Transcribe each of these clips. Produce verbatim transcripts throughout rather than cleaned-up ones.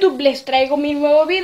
YouTube, les traigo mi nuevo video.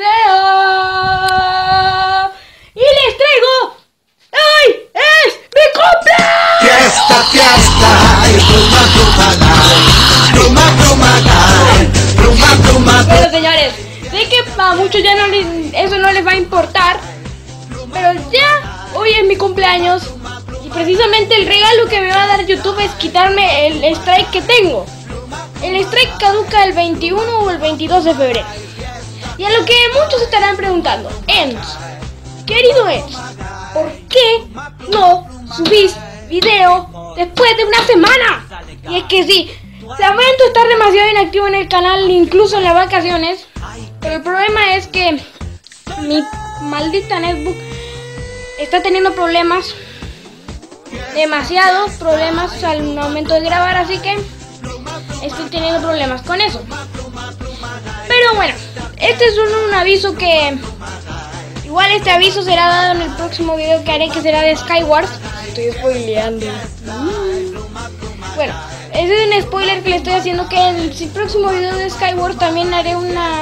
Y les traigo... ¡Ay! ¡Es mi cumpleaños! Fiesta, fiesta, y bruma, bruma, bruma, bruma, bruma, bruma. Bueno, señores, sé que a muchos ya no les, eso no les va a importar, pero ya hoy es mi cumpleaños y precisamente el regalo que me va a dar YouTube es quitarme el strike que tengo. El strike caduca el veintiuno o el veintidós de febrero. Y a lo que muchos estarán preguntando, Ens, querido Ens, ¿por qué no subís video después de una semana? Y es que sí, lamento estar demasiado inactivo en el canal, incluso en las vacaciones, pero el problema es que mi maldita netbook está teniendo problemas, demasiados problemas al momento de grabar, así que estoy teniendo problemas con eso. Pero bueno, este es un, un aviso que... Igual este aviso será dado en el próximo video que haré, que será de Skywars. Estoy spoileando. Bueno, ese es un spoiler que le estoy haciendo, que en el próximo video de Skywars también haré una...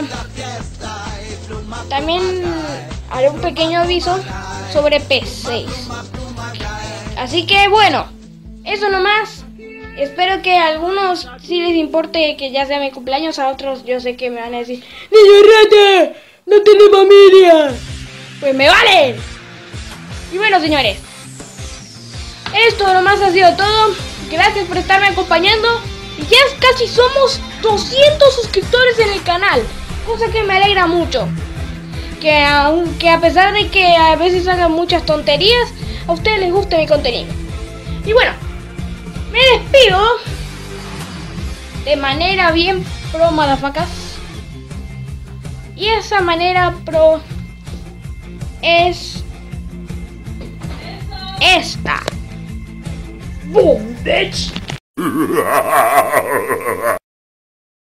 También haré un pequeño aviso sobre P seis. Así que bueno, eso nomás. Espero que a algunos sí les importe que ya sea mi cumpleaños, a otros yo sé que me van a decir ¡Niño rata! ¡No tiene familia! Pues me vale. Y bueno, señores, esto nomás ha sido todo. Gracias por estarme acompañando. Y ya casi somos doscientos suscriptores en el canal, cosa que me alegra mucho. Que aunque a pesar de que a veces hagan muchas tonterías, a ustedes les guste mi contenido. Y bueno, me despido de manera bien pro, madafacas. Y esa manera pro es esta. Boom, bitch.